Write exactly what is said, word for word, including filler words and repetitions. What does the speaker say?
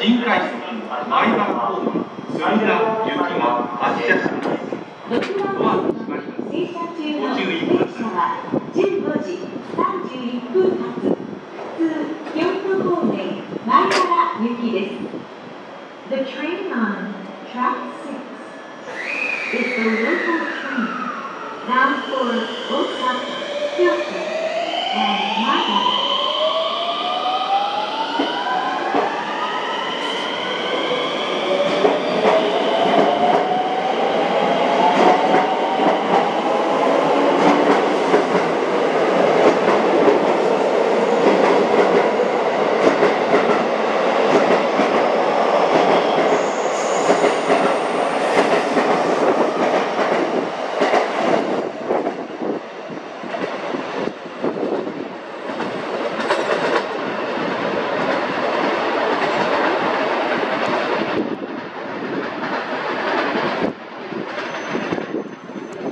新快速米原方面墨田行きが発車します。ドアの閉まります。ご注意ください。 じゅうごじさんじゅういっぷん発通京都方面米原行きです。The train on track six is the local train bound for Osaka, Kyoto, and Maga.